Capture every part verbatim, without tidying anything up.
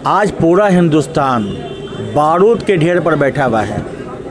आज पूरा हिंदुस्तान बारूद के ढेर पर बैठा हुआ है।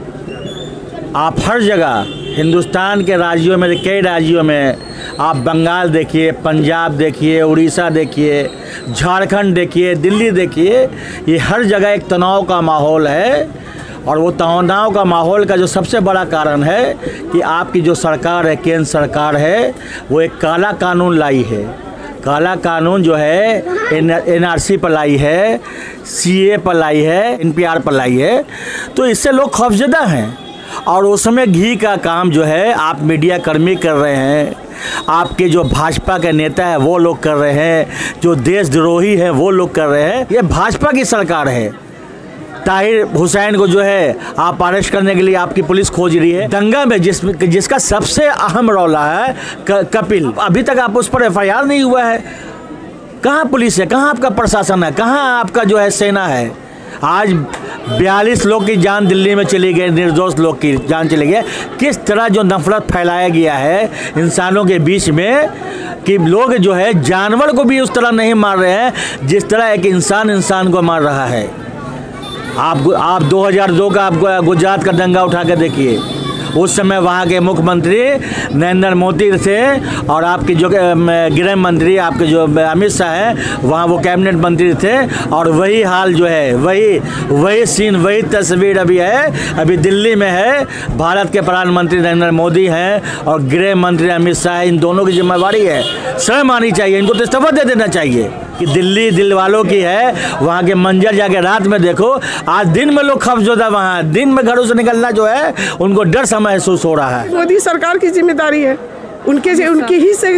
आप हर जगह हिंदुस्तान के राज्यों में, कई राज्यों में आप बंगाल देखिए, पंजाब देखिए, उड़ीसा देखिए, झारखंड देखिए, दिल्ली देखिए, ये हर जगह एक तनाव का माहौल है। और वो तनाव का माहौल का जो सबसे बड़ा कारण है कि आपकी जो सरकार है, केंद्र सरकार है, वो एक काला कानून लाई है। काला कानून जो है एन आर सी पर लाई है, सी ए पर लाई है, एन पी आर पर लाई है। तो इससे लोग खौफजदा हैं। और उसमें घी का काम जो है आप मीडिया कर्मी कर रहे हैं, आपके जो भाजपा के नेता है वो लोग कर रहे हैं, जो देशद्रोही हैं वो लोग कर रहे हैं। ये भाजपा की सरकार है। ताहिर हुसैन को जो है आप अरेस्ट करने के लिए आपकी पुलिस खोज रही है। दंगा में जिस जिसका सबसे अहम रौला है क, कपिल, अभी तक आप उस पर एफ आई आर नहीं हुआ है। कहाँ पुलिस है, कहाँ आपका प्रशासन है, कहाँ आपका जो है सेना है। आज बयालीस लोग की जान दिल्ली में चली गई, निर्दोष लोग की जान चली गई। किस तरह जो नफरत फैलाया गया है इंसानों के बीच में कि लोग जो है जानवर को भी उस तरह नहीं मार रहे हैं जिस तरह एक इंसान इंसान को मार रहा है। आप आप दो हज़ार दो का आप गुजरात का दंगा उठा के देखिए। उस समय वहाँ के मुख्यमंत्री नरेंद्र मोदी थे और आपके जो गृह मंत्री आपके जो अमित शाह हैं वहाँ वो कैबिनेट मंत्री थे। और वही हाल जो है, वही वही सीन, वही तस्वीर अभी है, अभी दिल्ली में है। भारत के प्रधानमंत्री नरेंद्र मोदी हैं और गृह मंत्री अमित शाह, इन दोनों की जिम्मेवारी है। शर्म आनी चाहिए, इनको तो इस्तीफा दे देना चाहिए कि दिल्ली दिल वालों की है। वहाँ के मंजर जाके रात में देखो। आज दिन में लोग खौफजदा, वहाँ दिन में घरों से निकलना जो है उनको डर महसूस हो रहा है। मोदी सरकार की जिम्मेदारी है, उनके उनकी ही से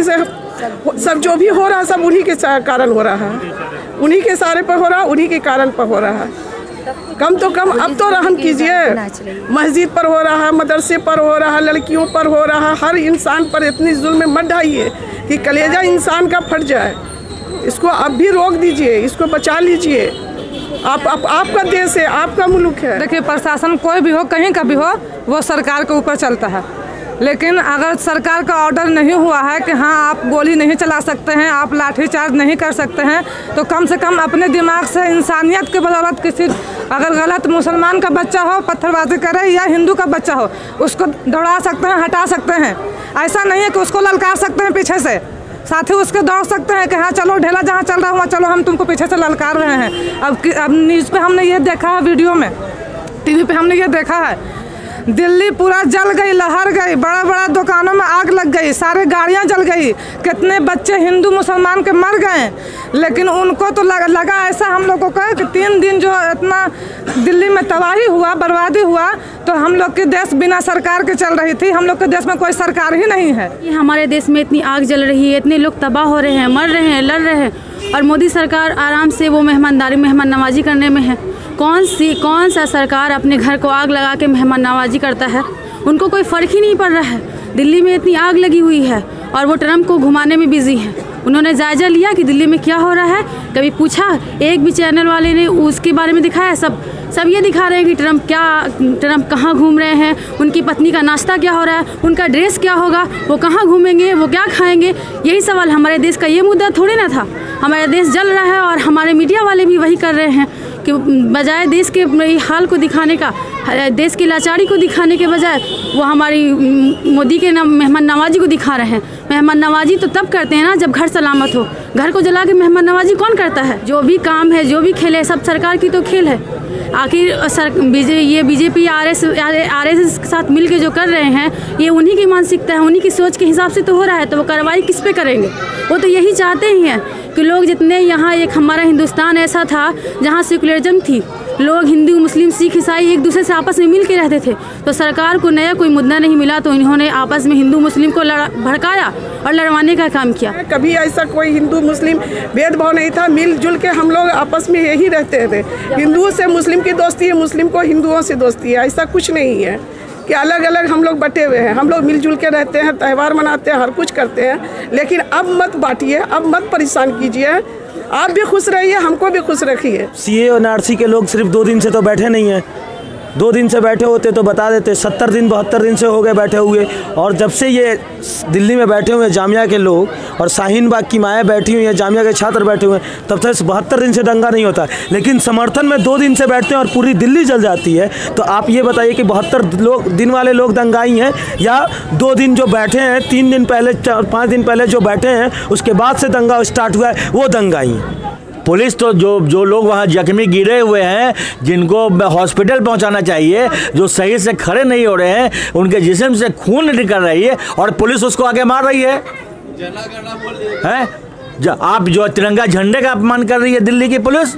सब जो भी हो रहा है सब उन्हीं के कारण हो रहा है, उन्हीं के सारे पर हो रहा है, उन्हीं के कारण पर हो रहा है। कम तो कम अब तो रहम कीजिए। मस्जिद पर हो रहा है, मदरसे पर हो रहा है, लड़कियों पर हो रहा है, हर इंसान पर इतनी जुल्म मत ढाइए कि कलेजा इंसान का फट जाए। इसको अब भी रोक दीजिए, इसको बचा लीजिए। आप, आप आपका देश है, आपका मुल्क है। देखिए, प्रशासन कोई भी हो, कहीं का भी हो, वो सरकार के ऊपर चलता है। लेकिन अगर सरकार का ऑर्डर नहीं हुआ है कि हाँ आप गोली नहीं चला सकते हैं, आप लाठीचार्ज नहीं कर सकते हैं, तो कम से कम अपने दिमाग से इंसानियत के बदौलत किसी अगर गलत मुसलमान का बच्चा हो पत्थरबाजी करे या हिंदू का बच्चा हो, उसको दौड़ा सकते हैं, हटा सकते हैं। ऐसा नहीं है कि उसको ललकार सकते हैं पीछे से, साथ ही उसके दौड़ सकते हैं कि हाँ चलो ढेला जहाँ चल रहा हुआ चलो हम तुमको पीछे से ललकार रहे हैं। अब अब न्यूज़ पे हमने ये देखा है, वीडियो में, टीवी पे हमने ये देखा है, दिल्ली पूरा जल गई, लहर गई, बड़ा बड़ा दुकानों में आग लग गई, सारे गाड़ियाँ जल गई, कितने बच्चे हिंदू मुसलमान के मर गए। लेकिन उनको तो लगा, लगा ऐसा हम लोगों को कि तीन दिन जो इतना दिल्ली में तबाही हुआ, बर्बादी हुआ, तो हम लोग के देश बिना सरकार के चल रही थी। हम लोग के देश में कोई सरकार ही नहीं है। हमारे देश में इतनी आग जल रही है, इतने लोग तबाह हो रहे हैं, मर रहे हैं, लड़ रहे हैं, और मोदी सरकार आराम से वो मेहमानदारी मेहमान नवाजी करने में है। कौन सी कौन सा सरकार अपने घर को आग लगा के मेहमान नवाजी करता है? उनको कोई फ़र्क ही नहीं पड़ रहा है। दिल्ली में इतनी आग लगी हुई है और वो ट्रम्प को घुमाने में बिजी है। उन्होंने जायज़ा लिया कि दिल्ली में क्या हो रहा है? कभी पूछा? एक भी चैनल वाले ने उसके बारे में दिखाया? सब सब ये दिखा रहे हैं कि ट्रम्प क्या ट्रम्प कहाँ घूम रहे हैं, उनकी पत्नी का नाश्ता क्या हो रहा है, उनका ड्रेस क्या होगा, वो कहाँ घूमेंगे, वो क्या खाएंगे। यही सवाल हमारे देश का, ये मुद्दा थोड़ी ना था। हमारा देश जल रहा है और हमारे मीडिया वाले भी वही कर रहे हैं कि बजाय देश के हाल को दिखाने का, देश की लाचारी को दिखाने के बजाय वो हमारी मोदी के मेहमान नवाजी को दिखा रहे हैं। मेहमान नवाजी तो तब करते हैं ना जब घर सलामत हो। घर को जला के मेहमान नवाजी कौन करता है? जो भी काम है, जो भी खेल है, सब सरकार की तो खेल है। आखिर सर बीजे ये BJP R S R S S के साथ मिल के जो कर रहे हैं, ये उन्हीं की मानसिकता है, उन्हीं की सोच के हिसाब से तो हो रहा है। तो वो कार्रवाई किस पे करेंगे? वो तो यही चाहते ही हैं कि लोग जितने यहाँ, एक हमारा हिंदुस्तान ऐसा था जहाँ सेकुलरिज्म थी, लोग हिंदू मुस्लिम सिख ईसाई एक दूसरे से आपस में मिल के रहते थे। तो सरकार को नया कोई मुद्दा नहीं मिला तो इन्होंने आपस में हिंदू मुस्लिम को भड़काया और लड़वाने का काम किया। कभी ऐसा कोई हिंदू मुस्लिम भेदभाव नहीं था, मिलजुल के हम लोग आपस में यही रहते थे। हिंदुओं से मुस्लिम की दोस्ती है, मुस्लिम को हिंदुओं से दोस्ती है। ऐसा कुछ नहीं है कि अलग अलग हम लोग बटे हुए हैं। हम लोग मिलजुल के रहते हैं, त्यौहार मनाते हैं, हर कुछ करते हैं। लेकिन अब मत बांटिए, अब मत परेशान कीजिए। आप भी खुश रहिए, हमको भी खुश रखिए। सी ए और एन आर सी के लोग सिर्फ दो दिन से तो बैठे नहीं हैं, दो दिन से बैठे होते तो बता देते, सत्तर दिन बहत्तर दिन से हो गए बैठे हुए। और जब से ये दिल्ली में बैठे हुए हैं जामिया के लोग और शाहीन बाग की माएँ बैठी हुई हैं, जामिया के छात्र बैठे हुए हैं, तब तक बहत्तर दिन से दंगा नहीं होता। लेकिन समर्थन में दो दिन से बैठते हैं और पूरी दिल्ली जल जाती है। तो आप ये बताइए कि बहत्तर लोग दिन वाले लोग दंगाई हैं या दो दिन जो बैठे हैं, तीन दिन पहले चार पाँच दिन पहले जो बैठे हैं उसके बाद से दंगा स्टार्ट हुआ है, वो दंगाई हैं। पुलिस तो जो जो लोग वहाँ जख्मी गिरे हुए हैं, जिनको हॉस्पिटल पहुँचाना चाहिए, जो सही से खड़े नहीं हो रहे हैं, उनके जिस्म से खून निकल रही है और पुलिस उसको आगे मार रही है। हैं? आप जो तिरंगा झंडे का अपमान कर रही है दिल्ली की पुलिस,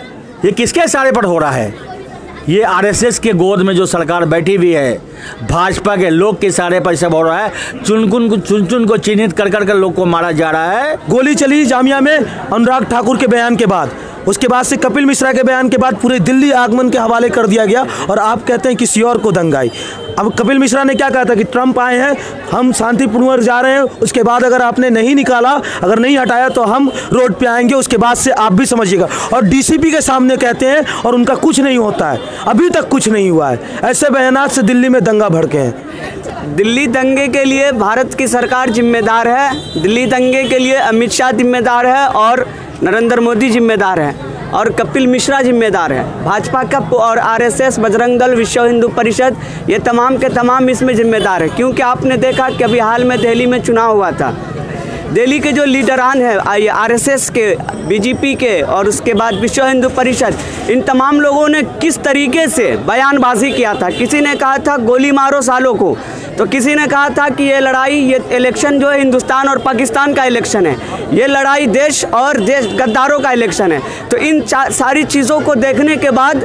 ये किसके इशारे पर हो रहा है? ये आरएसएस के गोद में जो सरकार बैठी हुई है, भाजपा के लोग के इशारे पर सब हो रहा है। चुनकुन को चुन चुन को चिन्हित कर कर कर लोग को मारा जा रहा है। गोली चली जामिया में अनुराग ठाकुर के बयान के बाद, उसके बाद से कपिल मिश्रा के बयान के बाद पूरे दिल्ली आगमन के हवाले कर दिया गया और आप कहते हैं किसी और को दंगाई। अब कपिल मिश्रा ने क्या कहा था कि ट्रंप आए हैं, हम शांतिपूर्वक जा रहे हैं, उसके बाद अगर आपने नहीं निकाला, अगर नहीं हटाया तो हम रोड पे आएंगे, उसके बाद से आप भी समझिएगा। और डीसीपी के सामने कहते हैं और उनका कुछ नहीं होता है, अभी तक कुछ नहीं हुआ है। ऐसे बयानात से दिल्ली में दंगा भड़के हैं। दिल्ली दंगे के लिए भारत की सरकार जिम्मेदार है, दिल्ली दंगे के लिए अमित शाह जिम्मेदार है और नरेंद्र मोदी जिम्मेदार है और कपिल मिश्रा जिम्मेदार है। भाजपा का और आरएसएस, बजरंग दल, विश्व हिंदू परिषद, ये तमाम के तमाम इसमें जिम्मेदार है। क्योंकि आपने देखा कि अभी हाल में दिल्ली में चुनाव हुआ था, दिल्ली के जो लीडरान हैं आरएसएस के, बीजेपी के और उसके बाद विश्व हिंदू परिषद, इन तमाम लोगों ने किस तरीके से बयानबाजी किया था। किसी ने कहा था गोली मारो सालों को, तो किसी ने कहा था कि ये लड़ाई, ये इलेक्शन जो है हिंदुस्तान और पाकिस्तान का इलेक्शन है, ये लड़ाई देश और देश गद्दारों का इलेक्शन है। तो इन सारी चीज़ों को देखने के बाद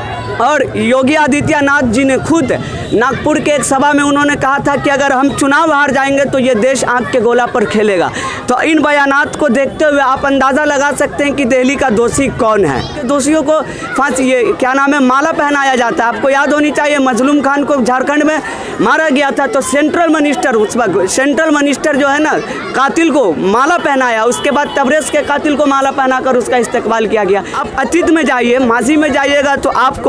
और योगी आदित्यनाथ जी ने खुद नागपुर के एक सभा में उन्होंने कहा था कि अगर हम चुनाव हार जाएंगे तो ये देश आंख के गोला पर खेलेगा। तो इन बयानात को देखते हुए आप अंदाज़ा लगा सकते हैं कि दिल्ली का दोषी कौन है। दोषियों को फांसी, ये क्या नाम है, माला पहनाया जाता है। आपको याद होनी चाहिए, मजलूम खान को झारखंड में मारा गया था तो सेंट्रल मिनिस्टर, उस वक्त सेंट्रल मिनिस्टर जो है ना, कातिल को माला पहनाया, उसके बाद तबरेज़ के कातिल को माला पहनाकर उसका इस्तेकबाल किया गया। आप अतीत में जाइए, माजी में जाइएगा तो आपको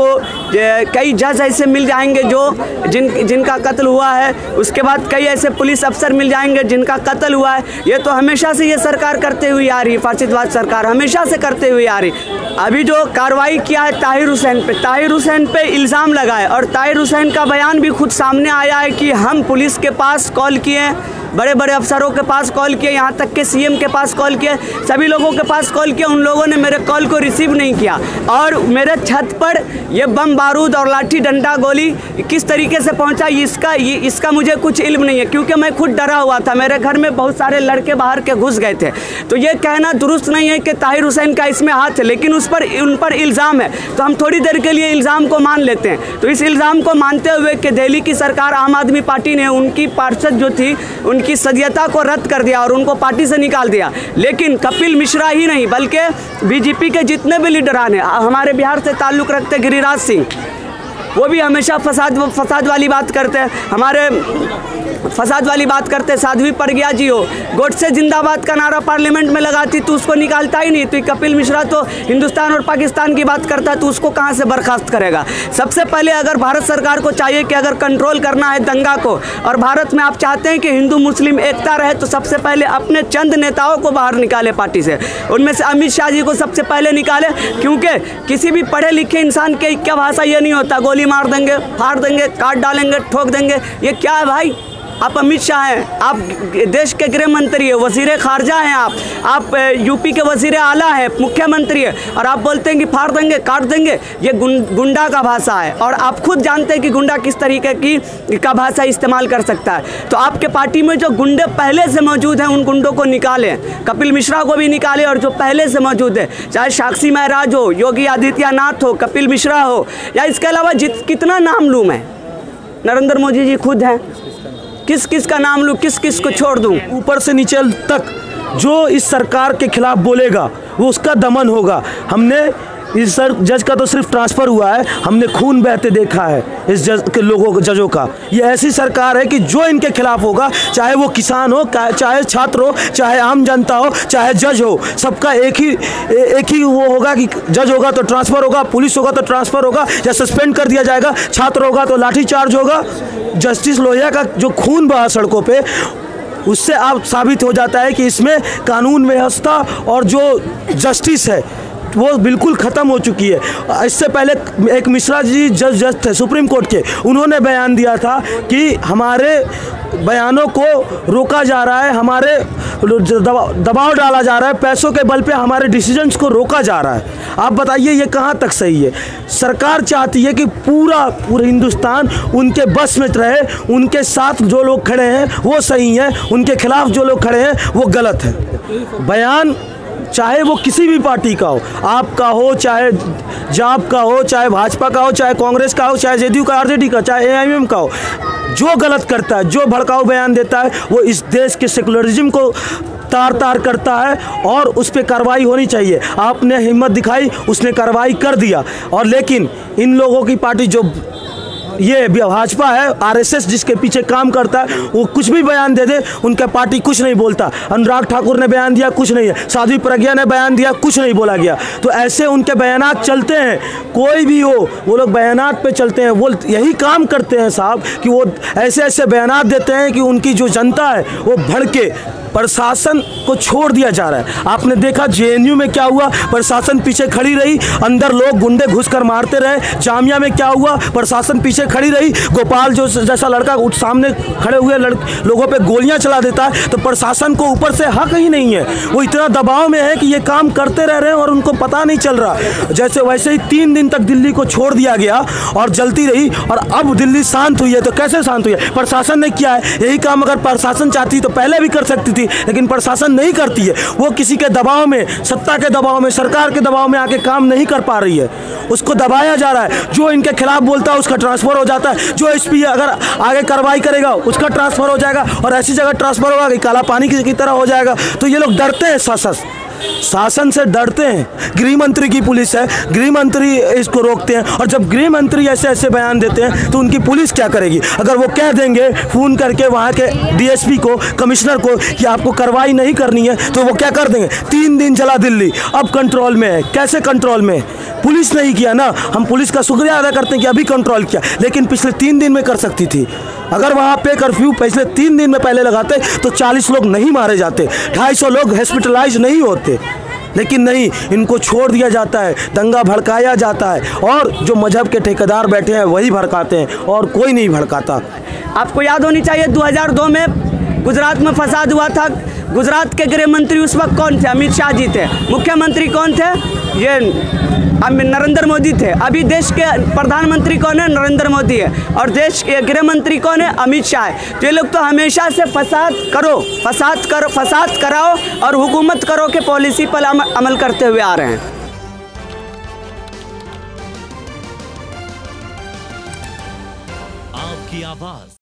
कई जज ऐसे मिल जाएंगे जो जिन जिनका कत्ल हुआ है, उसके बाद कई ऐसे पुलिस अफसर मिल जाएंगे जिनका कत्ल हुआ है। ये तो हमेशा से ये सरकार करते हुए आ रही है, फासिदवाद सरकार हमेशा से करते हुए आ रही। अभी जो कार्रवाई किया है ताहिर हुसैन पे, ताहिर हुसैन पे इल्ज़ाम लगाए और ताहिर हुसैन का बयान भी खुद सामने आया है कि हम पुलिस के पास कॉल किए, बड़े बड़े अफसरों के पास कॉल किए, यहाँ तक के सीएम के पास कॉल किए, सभी लोगों के पास कॉल किया, उन लोगों ने मेरे कॉल को रिसीव नहीं किया। और मेरे छत पर ये बम बारूद और लाठी डंडा गोली किस तरीके से पहुंचा, इसका ये इसका मुझे कुछ इल्म नहीं है, क्योंकि मैं खुद डरा हुआ था। मेरे घर में बहुत सारे लड़के बाहर के घुस गए थे। तो ये कहना दुरुस्त नहीं है कि ताहिर हुसैन का इसमें हाथ है, लेकिन उस पर उन पर इल्ज़ाम है तो हम थोड़ी देर के लिए इल्ज़ाम को मान लेते हैं। तो इस इल्ज़ाम को मानते हुए कि दिल्ली की सरकार, आम आदमी पार्टी ने उनकी पार्षद जो थी उनकी सदस्यता को रद्द कर दिया और उनको पार्टी से निकाल दिया। लेकिन कपिल मिश्रा ही नहीं बल्कि बीजेपी के जितने भी लीडरान हैं, हमारे बिहार से ताल्लुक़ रखते गिरिराज सिंह, वो भी हमेशा फसाद फसाद वाली बात करते हैं, हमारे फसाद वाली बात करते। साध्वी प्रज्ञा जी हो, गोडसे जिंदाबाद का नारा पार्लियामेंट में लगाती तो उसको निकालता ही नहीं। तो कपिल मिश्रा तो हिंदुस्तान और पाकिस्तान की बात करता है तो उसको कहाँ से बर्खास्त करेगा। सबसे पहले अगर भारत सरकार को चाहिए कि अगर कंट्रोल करना है दंगा को और भारत में आप चाहते हैं कि हिंदू मुस्लिम एकता रहे, तो सबसे पहले अपने चंद नेताओं को बाहर निकाले पार्टी से। उनमें से अमित शाह जी को सबसे पहले निकाले, क्योंकि किसी भी पढ़े लिखे इंसान के क्या भाषा ये नहीं होता, गोली मार देंगे, फाड़ देंगे, काट डालेंगे, ठोक देंगे, ये क्या है भाई। आप अमित शाह हैं, आप देश के गृह मंत्री है, वज़ीर खारजा हैं, आप आप यूपी के वज़ीर आला हैं, मुख्यमंत्री है, और आप बोलते हैं कि फाड़ देंगे, काट देंगे। ये गुंडा का भाषा है और आप खुद जानते हैं कि गुंडा किस तरीके की का भाषा इस्तेमाल कर सकता है। तो आपके पार्टी में जो गुंडे पहले से मौजूद हैं उन गुंडों को निकालें, कपिल मिश्रा को भी निकालें, और जो पहले से मौजूद है, चाहे साक्षी महराज हो, योगी आदित्यनाथ हो, कपिल मिश्रा हो, या इसके अलावा जित कितना नाम लूँ मैं, नरेंद्र मोदी जी खुद हैं, किस किस का नाम लूँ, किस किस को छोड़ दूँ। ऊपर से नीचे तक जो इस सरकार के खिलाफ बोलेगा वो उसका दमन होगा। हमने इस सर जज का तो सिर्फ ट्रांसफ़र हुआ है, हमने खून बहते देखा है इस जज के लोगों को, जजों का। ये ऐसी सरकार है कि जो इनके खिलाफ होगा, चाहे वो किसान हो, चाहे छात्र हो, चाहे आम जनता हो, चाहे जज हो, सबका एक ही एक ही वो होगा कि जज होगा तो ट्रांसफ़र होगा, पुलिस होगा तो ट्रांसफ़र होगा या सस्पेंड कर दिया जाएगा, छात्र होगा तो लाठीचार्ज होगा। जस्टिस लोहिया का जो खून बहा सड़कों पे, उससे आप साबित हो जाता है कि इसमें कानून व्यवस्था और जो जस्टिस है वो बिल्कुल ख़त्म हो चुकी है। इससे पहले एक मिश्रा जी जज जज थे सुप्रीम कोर्ट के, उन्होंने बयान दिया था कि हमारे बयानों को रोका जा रहा है, हमारे दबाव डाला जा रहा है, पैसों के बल पे हमारे डिसीजंस को रोका जा रहा है। आप बताइए ये कहाँ तक सही है? सरकार चाहती है कि पूरा पूरा हिंदुस्तान उनके बस में रहे, उनके साथ जो लोग खड़े हैं वो सही हैं, उनके खिलाफ जो लोग खड़े हैं वो गलत है। बयान चाहे वो किसी भी पार्टी का हो, आपका हो, चाहे जाप का हो, चाहे भाजपा का हो, चाहे कांग्रेस का हो, चाहे जेडीयू का, आरजेडी का, चाहे एआईएम का हो, जो गलत करता है, जो भड़काऊ बयान देता है, वो इस देश के सेकुलरिज्म को तार तार करता है और उस पर कार्रवाई होनी चाहिए। आपने हिम्मत दिखाई, उसने कार्रवाई कर दिया। और लेकिन इन लोगों की पार्टी जो ये भाजपा है, आरएसएस जिसके पीछे काम करता है, वो कुछ भी बयान दे दे, उनका पार्टी कुछ नहीं बोलता। अनुराग ठाकुर ने बयान दिया, कुछ नहीं है। साध्वी प्रज्ञा ने बयान दिया, कुछ नहीं बोला गया। तो ऐसे उनके बयानात चलते हैं, कोई भी हो वो लोग बयानात पे चलते हैं। वो यही काम करते हैं साहब कि वो ऐसे ऐसे बयानात देते हैं कि उनकी जो जनता है वो भड़के। प्रशासन को छोड़ दिया जा रहा है। आपने देखा जेएनयू में क्या हुआ, प्रशासन पीछे खड़ी रही, अंदर लोग गुंडे घुसकर मारते रहे। जामिया में क्या हुआ, प्रशासन पीछे खड़ी रही। गोपाल जो जैसा लड़का उठ सामने खड़े हुए लोगों पे गोलियां चला देता है, तो प्रशासन को ऊपर से हक ही नहीं है। वो इतना दबाव में है कि ये काम करते रह रहे हैं और उनको पता नहीं चल रहा। जैसे वैसे ही तीन दिन तक दिल्ली को छोड़ दिया गया और जलती रही, और अब दिल्ली शांत हुई है। तो कैसे शांत हुई है? प्रशासन ने किया है। यही काम अगर प्रशासन चाहती तो पहले भी कर सकती थी, लेकिन प्रशासन नहीं करती है। वो किसी के दबाव में, सत्ता के दबाव में, सरकार के दबाव में आके काम नहीं कर पा रही है, उसको दबाया जा रहा है। जो इनके खिलाफ बोलता है उसका ट्रांसफर हो जाता है, जो एसपी अगर आगे कार्रवाई करेगा उसका ट्रांसफर हो जाएगा, और ऐसी जगह ट्रांसफर होगा कि काला पानी की तरह हो जाएगा। तो ये लोग डरते हैं, शासन शासन से डरते हैं। गृह मंत्री की पुलिस है, गृह मंत्री इसको रोकते हैं, और जब गृह मंत्री ऐसे ऐसे बयान देते हैं तो उनकी पुलिस क्या करेगी? अगर वो कह देंगे फ़ोन करके वहाँ के डीएसपी को, कमिश्नर को कि आपको कार्रवाई नहीं करनी है, तो वो क्या कर देंगे? तीन दिन चला दिल्ली, अब कंट्रोल में है। कैसे कंट्रोल में? पुलिस नहीं किया ना। हम पुलिस का शुक्रिया अदा करते हैं कि अभी कंट्रोल किया, लेकिन पिछले तीन दिन में कर सकती थी। अगर वहाँ पे कर्फ्यू पिछले तीन दिन में पहले लगाते तो चालीस लोग नहीं मारे जाते, ढाई सौ लोग हॉस्पिटलाइज नहीं होते। लेकिन नहीं, इनको छोड़ दिया जाता है, दंगा भड़काया जाता है, और जो मजहब के ठेकेदार बैठे हैं वही भड़काते हैं, और कोई नहीं भड़काता। आपको याद होनी चाहिए दो हज़ार दो में गुजरात में फसाद हुआ था। गुजरात के गृह मंत्री उस वक्त कौन थे? अमित शाह जी थे। मुख्यमंत्री कौन थे? ये नरेंद्र मोदी थे। अभी देश के प्रधानमंत्री कौन है? नरेंद्र मोदी है। और देश के गृह मंत्री कौन है? अमित शाह है। तो ये लोग तो हमेशा से फसाद करो, फसाद करो, फसाद कराओ और हुकूमत करो के पॉलिसी पर अमल करते हुए आ रहे हैं। आपकी आवाज